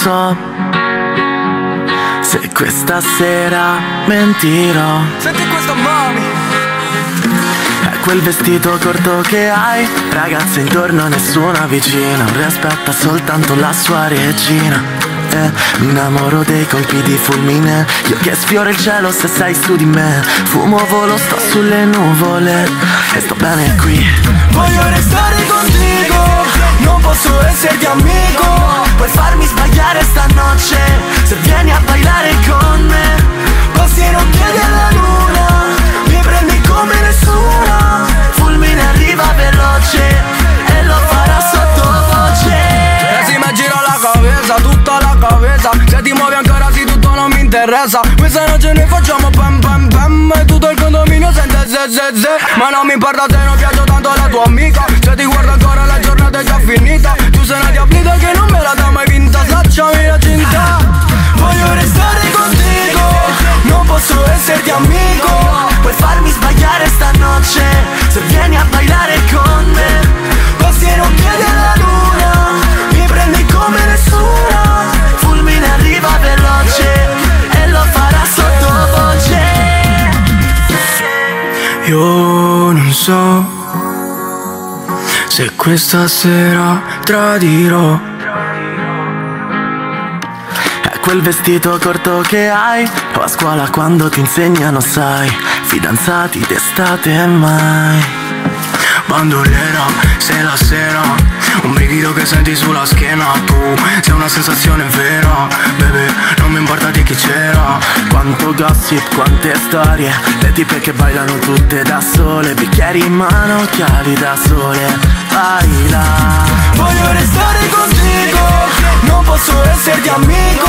so se questa sera mentirò. Senti questo, mami. È quel vestito corto che hai, ragazze intorno, nessuna vicina. Un re aspetta soltanto la sua regina. Mi innamoro dei colpi di fulmine, io che sfioro il cielo se sei su di me. Fumo, volo, sto sulle nuvole e sto bene qui. Voglio restare contigo, non posso esserti amico. Puoi farmi sbagliare stanotte se vieni a bailare con me. Passi in occhiali alla luna, mi prendi come nessuna. Fulmine arriva veloce e lo farà sottovoce. E si mi gira la cabeza, tutta la cabeza. Se ti muovi ancora sì, tutto non mi interessa. Questa notte noi facciamo pam pam pam e tutto il condominio sente zzzz. Ma non mi importa se non piace tanto alla tua amica. Se ti guardo ancora la giornata è già finita. Tu sei una diablita che non me la dà mai vinta. Slacciami la cinta. Voglio restare contigo, non posso esserti amico. Puoi farmi sbagliare stanotte se vieni a bailare con me. Passi in occhiali alla luna, mi prendi come nessuna. Fulmine arriva veloce e lo farà sottovoce. Io non so se questa sera tradirò. È quel vestito corto che hai, o a scuola quando ti insegnano, sai, fidanzati d'estate mai. Bandolera, sei la sera, un brivido che senti sulla schiena. Tu sei una sensazione vera, bebè, non mi importa di chi c'era. Quanto gossip, quante storie, le tipe che bailano tutte da sole. Bicchieri in mano, occhiali da sole, baila. Voglio restare contigo, non posso esserti amico.